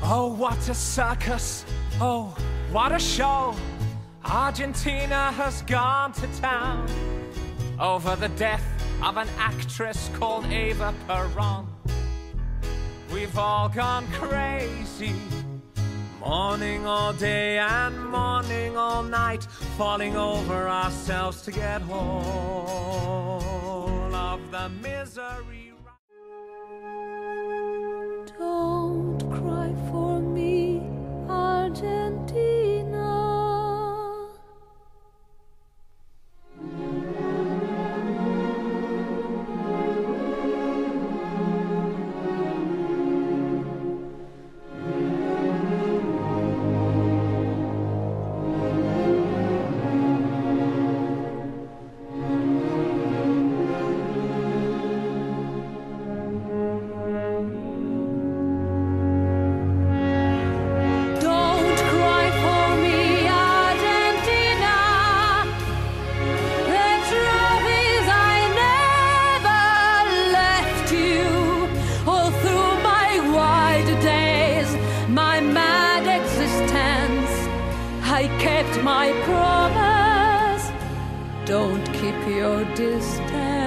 Oh, what a circus! Oh, what a show! Argentina has gone to town over the death of an actress called Eva Peron. We've all gone crazy, mourning all day and mourning all night, falling over ourselves to get hold of the misery. Don't cry for me, Argentina. I kept my promise. Don't keep your distance.